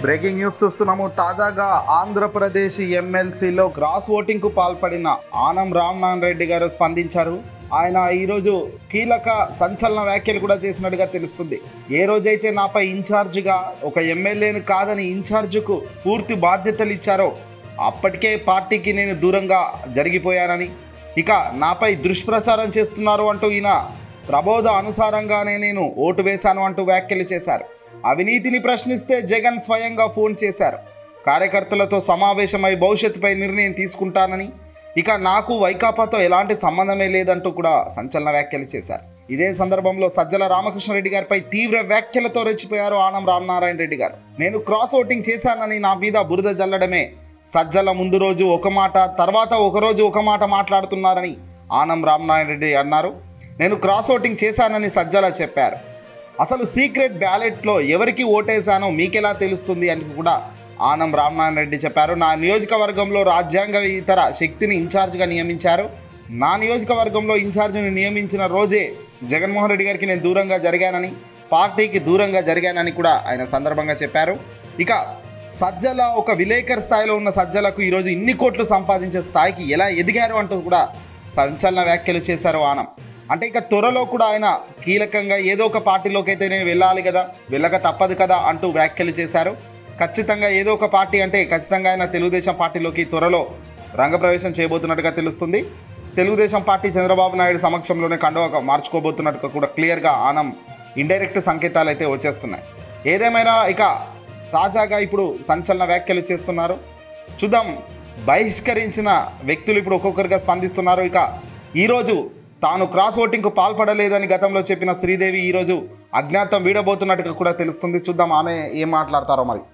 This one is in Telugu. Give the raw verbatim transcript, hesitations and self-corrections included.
బ్రేకింగ్ న్యూస్ చూస్తున్నాము. తాజాగా ఆంధ్రప్రదేశ్ ఎమ్మెల్సీలో క్రాస్ ఓటింగ్కు పాల్పడిన ఆనం రామనారాయణ రెడ్డి గారు స్పందించారు. ఆయన ఈరోజు కీలక సంచలన వ్యాఖ్యలు కూడా చేసినట్టుగా తెలుస్తుంది. ఏ రోజైతే నాపై ఇన్ఛార్జిగా ఒక ఎమ్మెల్యేను కాదని ఇన్ఛార్జికు పూర్తి బాధ్యతలు ఇచ్చారో అప్పటికే పార్టీకి నేను దూరంగా జరిగిపోయానని, ఇక నాపై దుష్ప్రచారం చేస్తున్నారు అంటూ ఈయన ప్రబోధ అనుసారంగానే నేను ఓటు వేశాను అంటూ వ్యాఖ్యలు చేశారు. అవినీతిని ప్రశ్నిస్తే జగన్ స్వయంగా ఫోన్ చేశారు. కార్యకర్తలతో సమావేశమై భవిష్యత్తుపై నిర్ణయం తీసుకుంటానని, ఇక నాకు వైకాపాతో ఎలాంటి సంబంధమే లేదంటూ కూడా సంచలన వ్యాఖ్యలు చేశారు. ఇదే సందర్భంలో సజ్జల రామకృష్ణారెడ్డి గారిపై తీవ్ర వ్యాఖ్యలతో రెచ్చిపోయారు ఆనం రామనారాయణ రెడ్డి గారు. నేను క్రాస్ ఓటింగ్ చేశానని నా మీద బురద జల్లడమే. సజ్జల ముందు రోజు ఒక మాట, తర్వాత ఒక రోజు ఒక మాట మాట్లాడుతున్నారని ఆనం రామనారాయణ రెడ్డి అన్నారు. నేను క్రాస్ ఓటింగ్ చేశానని సజ్జల చెప్పారు. అసలు సీక్రెట్ బ్యాలెట్లో ఎవరికి ఓటేశానో మీకెలా తెలుస్తుంది అని కూడా ఆనం రామనారాయణ రెడ్డి చెప్పారు. నా నియోజకవర్గంలో రాజ్యాంగ ఇతర శక్తిని ఇన్ఛార్జ్గా నియమించారు. నా నియోజకవర్గంలో ఇన్ఛార్జిని నియమించిన రోజే జగన్మోహన్ రెడ్డి గారికి నేను దూరంగా జరిగానని, పార్టీకి దూరంగా జరిగానని కూడా ఆయన సందర్భంగా చెప్పారు. ఇక సజ్జల ఒక విలేకర్ స్థాయిలో ఉన్న సజ్జలకు ఈరోజు ఇన్ని కోట్లు సంపాదించే స్థాయికి ఎలా ఎదిగారు అంటూ కూడా సంచలన వ్యాఖ్యలు చేశారు ఆనం. అంటే ఇక త్వరలో కూడా ఆయన కీలకంగా ఏదో ఒక పార్టీలోకి అయితే నేను వెళ్ళాలి కదా, వెళ్ళక తప్పదు కదా అంటూ వ్యాఖ్యలు చేశారు. ఖచ్చితంగా ఏదో ఒక పార్టీ అంటే ఖచ్చితంగా ఆయన తెలుగుదేశం పార్టీలోకి త్వరలో రంగప్రవేశం చేయబోతున్నట్టుగా తెలుస్తుంది. తెలుగుదేశం పార్టీ చంద్రబాబు నాయుడు సమక్షంలోనే కండువా మార్చుకోబోతున్నట్టుగా కూడా క్లియర్గా ఆనం ఇండైరెక్ట్ సంకేతాలు అయితే వచ్చేస్తున్నాయి. ఏదేమైనా ఇక తాజాగా ఇప్పుడు సంచలన వ్యాఖ్యలు చేస్తున్నారు. చూద్దాం, బహిష్కరించిన వ్యక్తులు ఇప్పుడు ఒక్కొక్కరిగా స్పందిస్తున్నారు. ఇక ఈరోజు తాను క్రాస్ ఓటింగ్కు పాల్పడలేదని గతంలో చెప్పిన శ్రీదేవి ఈరోజు అజ్ఞాతం వీడబోతున్నట్టుగా కూడా తెలుస్తుంది. చూద్దాం ఆమె ఏం మాట్లాడతారో మరి.